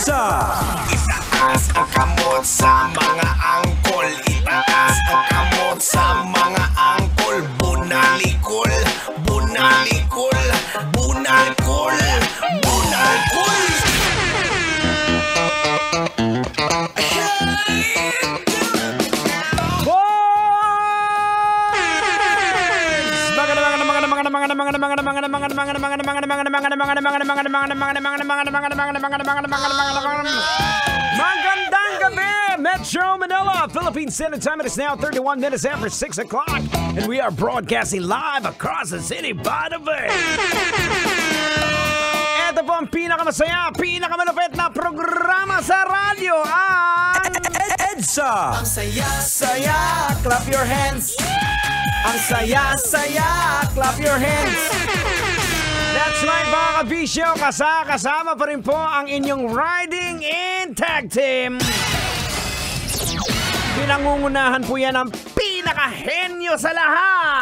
EDSA! Itaas ang kamot sa mga angkol. Itaas ang kamot sa mga angkol. Bunalikol, bunalikol, bunalkol, bunalkol. Magandang gabi, Metro Manila, Philippine Standard Time. It is now 31 minutes after 6 o'clock, and we are broadcasting live across the city by the bay. Ito po ang pinakamasaya, pinakamalupit na programa sa radyo, ang EDSA. Ang saya-saya, Clap your hands. Ang saya-saya, clap your hands. That's right, mga kabisyo. Kasama pa rin po ang inyong Riding in Tag Team. Pinangungunahan po yan ang pinaka-henyo sa lahat.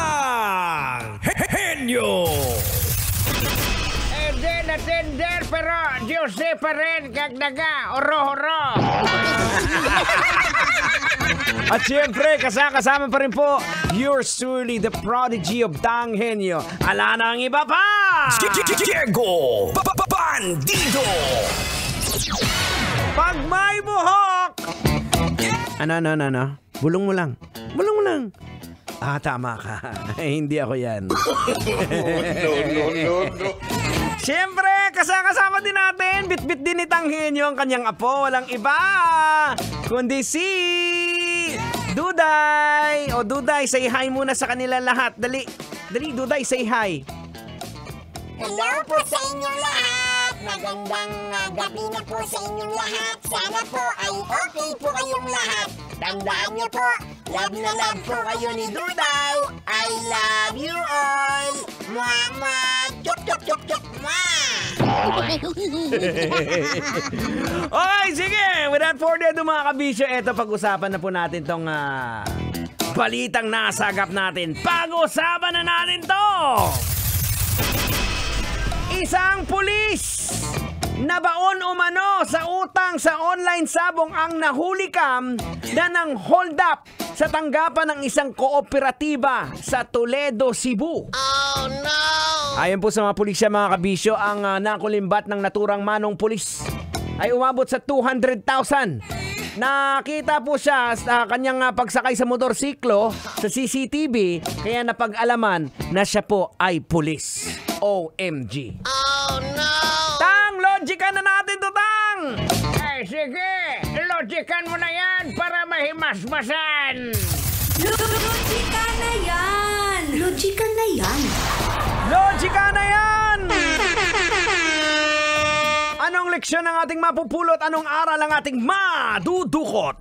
Henyo! Tender, pero Jose pa rin, kagdaga, oro-oro. At syempre, kasama pa rin po, yours truly, the prodigy of Tanghenyo. Ala na ang iba pa! Diego Bandido. Pag may buhok! Ano? Bulong mo lang. Ah, tama ka. Hindi ako yan. No. Siyempre, kasama din natin. Bit-bit din ni Tanghenyo ang kanyang apo. Walang iba, kundi si Duday. O Duday, say hi muna sa kanila lahat. Dali, Duday, say hi. Hello po sa inyong lahat! Magandang gabi na po sa inyong lahat. Sana po ay okay po kayong lahat. Tandaan niyo po, love na love po kayo ni Duday. I love you all! Mama! Chok! Okay, sige. Without further ado mga kabisyo, eto pag-usapan na po natin tong balitang nasagap natin. Pag-usapan na natin to! Isang pulis na baon umano sa utang sa online sabong ang nahuli kam na nang hold up sa tanggapan ng isang kooperatiba sa Toledo, Cebu. Oh no! Ayon po sa mga pulisya mga kabisyo, ang nakulimbat ng naturang manong pulis ay umabot sa 200,000. Nakita po siya sa kanyang pagsakay sa motorsiklo sa CCTV, kaya napag-alaman na siya po ay pulis. OMG. Oh no! Tang, logican na natin to, Tang! Eh, sige, logican mo na yan para mahimasmasan. Logican na yan! Logican na yan! Logican na yan! Anong leksyon ang ating mapupulot? Anong aral ang ating madudukot?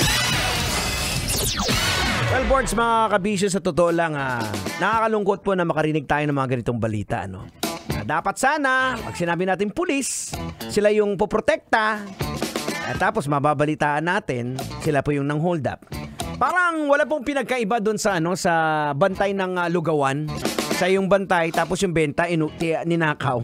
Well, boards, mga kabisyo, sa totoo lang, nakakalungkot po na makarinig tayo ng mga ganitong balita, ano? Dapat sana, pag sinabi natin pulis, sila yung poprotekta, at tapos mababalitaan natin, sila po yung nang hold up. Parang wala pong pinagkaiba doon sa sa bantay ng lugawan. Sa yung bantay, tapos yung benta, ninakaw.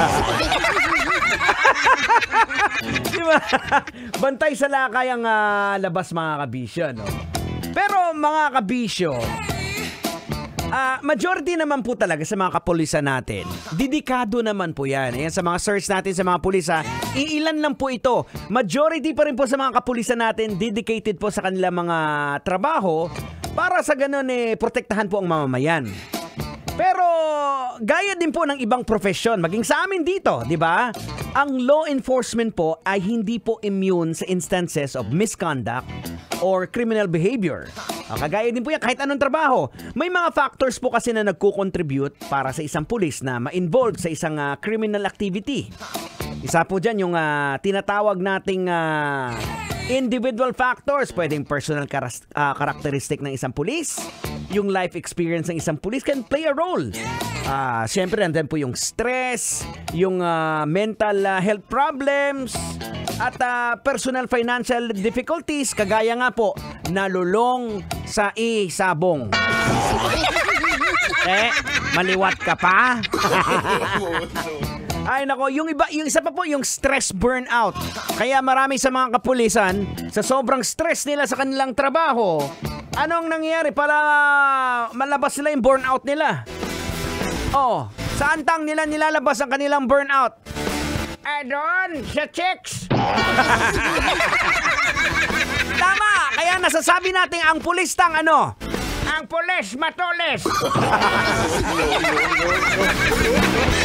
Diba? Bantay sa lakay ang labas, mga kabisyo, no? Pero mga kabisyo, majority naman po talaga sa mga kapulisan natin, dedikado naman po yan. Ayan, sa mga search natin sa mga pulis, iilan lang po ito. Majority pa rin po sa mga kapulisan natin, dedicated po sa kanilang mga trabaho para sa ganun protektahan po ang mamamayan. Pero gaya din po ng ibang profesyon, maging sa amin dito, di ba? Ang law enforcement po ay hindi po immune sa instances of misconduct or criminal behavior. Kagaya din po yan kahit anong trabaho. May mga factors po kasi na nagko-contribute para sa isang pulis na ma-involve sa isang criminal activity. Isa po dyan yung tinatawag nating individual factors. Pwedeng personal characteristic ng isang pulis. Yung life experience ng isang pulis can play a role. Siyempre, nandun po yung stress, yung mental health problems, at personal financial difficulties, kagaya nga po, nalulong sa isabong. Maliwat ka pa? Ay nako, yung isa pa po yung stress burnout. Kaya marami sa mga kapulisan, sa sobrang stress nila sa kanilang trabaho, anong nangyayari para malabas nila yung burnout nila? Oh, saan tang nila nilalabas ang kanilang burnout? Doon, sa chicks. Tama, kaya nasasabi natin ang pulis tang ano? Ang pulis matulis.